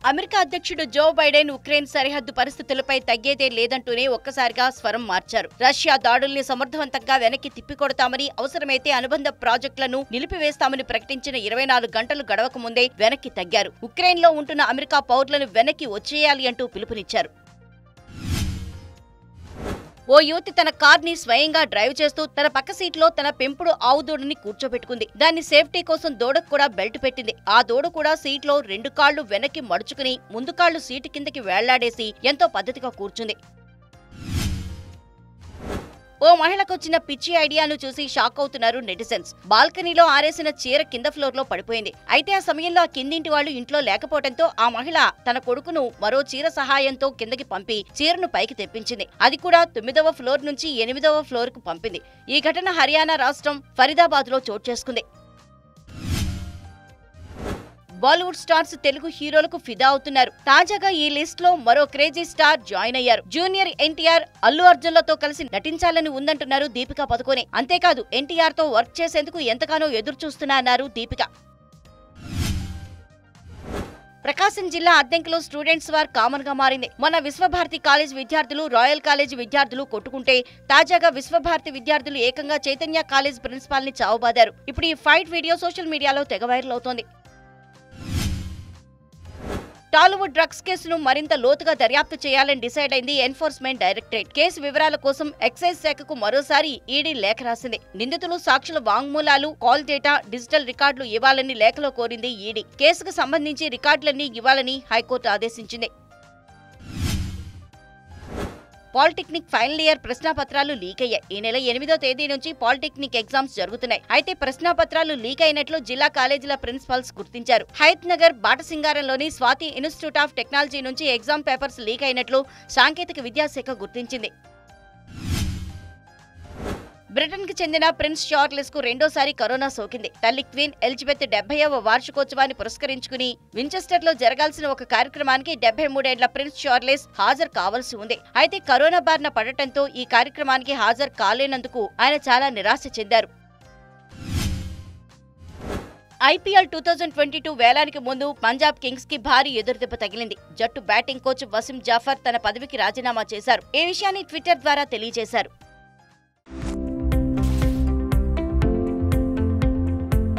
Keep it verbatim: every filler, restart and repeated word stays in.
America అధ్యక్షుడు Joe Biden Ukraine సరిహద్దు పరిస్థితులపై తగ్గేదే లేదంటూనే ఒక్కసారిగా స్వరం మార్చారు. రష్యా దాడుల్ని సమర్థవంతంగా వెనక్కి తిప్పికొడతామని, అవసరమైతే అనుబంధ ప్రాజెక్టులను నిలిపివేస్తామని ప్రకటించిన ఇరవై నాలుగు గంటలు గడవక ముందే వెనక్కి తగ్గారు. ఉక్రెయిన్ లో ఉంటున్న అమెరికా పౌరులను వెనక్కి వచ్చేయాలి అంటూ పిలుపునిచ్చారు. ఓ యువతి తన కార్ ని స్వయంగా డ్రైవ్ చేస్తూ తన పక్క సీట్లో తన పెంపుడు ఆవు దూడని కూర్చోబెట్టుకుంది. దాన్ని సేఫ్టీ కోసం దూడకు కూడా బెల్ట్ పెట్టింది. ఆ దూడ కూడా సీట్లో రెండు కాళ్లు వెనక్కి మడుచుకుని ముందు కాళ్లు సీటు కిందకి వేళ్లాడేసి ఎంతో పద్ధతిగా కూర్చుంది. ఓ మహిళకొచ్చిన పిచ్చి ఐడియాను చూసి షాక్ అవుతున్నారు నెటిజన్స్. బాల్కనీలో ఆరేసిన చీర కింద ఫ్లోర్ లో పడిపోయింది. అయితే ఆ సమయంలో ఆ కిందింటి వాళ్లు ఇంట్లో లేకపోవడంతో ఆ మహిళ తన కొడుకును మరో చీర సహాయంతో కిందకి పంపి చీరను పైకి తెప్పించింది. అది కూడా తొమ్మిదవ ఫ్లోర్ నుంచి ఎనిమిదవ ఫ్లోర్ కు పంపింది. ఈ ఘటన హర్యానా రాష్ట్రం ఫరీదాబాద్ లో చోటు చేసుకుంది. బాలీవుడ్ స్టార్స్ తెలుగు హీరోలకు ఫిదా అవుతున్నారు. తాజాగా ఈ లిస్ట్ లో మరో క్రేజీ స్టార్ జాయిన్ అయ్యారు. జూనియర్ ఎన్టీఆర్, అల్లు అర్జున్ లతో కలిసి నటించాలని ఉందంటున్నారు దీపికా పదుకొనె. అంతేకాదు ఎన్టీఆర్ తో వర్క్ చేసేందుకు ఎంతగానో ఎదురు చూస్తున్నారు దీపిక. ప్రకాశం జిల్లా అద్దెంకిలో స్టూడెంట్స్ వార్ కామన్ గా మారింది. మొన్న విశ్వభారతి కాలేజ్ విద్యార్థులు రాయల్ కాలేజ్ విద్యార్థులు కొట్టుకుంటే తాజాగా విశ్వభారతి విద్యార్థులు ఏకంగా చైతన్య కాలేజ్ ప్రిన్సిపాల్ ని చావబాదారు. ఇప్పుడు ఈ ఫైట్ వీడియో సోషల్ మీడియాలో తెగ వైరల్ అవుతోంది. టాలీవుడ్ డ్రగ్స్ కేసును మరింత లోతుగా దర్యాప్తు చేయాలని డిసైడ్ అయింది ఎన్ఫోర్స్మెంట్ డైరెక్టరేట్. కేసు వివరాల కోసం ఎక్సైజ్ శాఖకు మరోసారి ఈడీ లేఖ రాసింది. నిందితులు సాక్షుల వాంగ్మూలాలు, కాల్ డేటా, డిజిటల్ రికార్డులు ఇవ్వాలని లేఖలో కోరింది ఈడీ. కేసుకు సంబంధించి రికార్డులన్నీ ఇవ్వాలని హైకోర్టు ఆదేశించింది. పాలిటెక్నిక్ ఫైనల్ ఇయర్ ప్రశ్నాపత్రాలు లీక్ అయ్యాయి. ఈ నెల ఎనిమిదో తేదీ నుంచి పాలిటెక్నిక్ ఎగ్జామ్స్ జరుగుతున్నాయి. అయితే ప్రశ్నాపత్రాలు లీక్ అయినట్లు జిల్లా కాలేజీల ప్రిన్సిపల్స్ గుర్తించారు. హయత్ నగర్ బాటసింగారంలోని స్వాతి ఇన్స్టిట్యూట్ ఆఫ్ టెక్నాలజీ నుంచి ఎగ్జామ్ పేపర్స్ లీక్ అయినట్లు సాంకేతిక విద్యాశాఖ గుర్తించింది. బ్రిటన్ కి చెందిన ప్రిన్స్ చార్లెస్ కు రెండోసారి కరోనా సోకింది. తల్లి క్వీన్ ఎలిజబెత్ డెబ్బైవ వార్షికోత్సవాన్ని పురస్కరించుకుని వించెస్టర్ లో జరగాల్సిన ఒక కార్యక్రమానికి డెబ్బై మూడేళ్ల ప్రిన్స్ చార్లెస్ హాజరు కావాల్సి ఉంది. అయితే కరోనా బారిన పడటంతో ఈ కార్యక్రమానికి హాజరు కాలేనందుకు ఆయన చాలా నిరాశ చెందారు. IPL two thousand twenty two వేలానికి ముందు పంజాబ్ కింగ్స్ కి భారీ ఎదురుదెబ్బ తగిలింది. జట్టు బ్యాటింగ్ కోచ్ వసీం జాఫర్ తన పదవికి రాజీనామా చేశారు. ఈ విషయాన్ని ట్విట్టర్ ద్వారా తెలియజేశారు.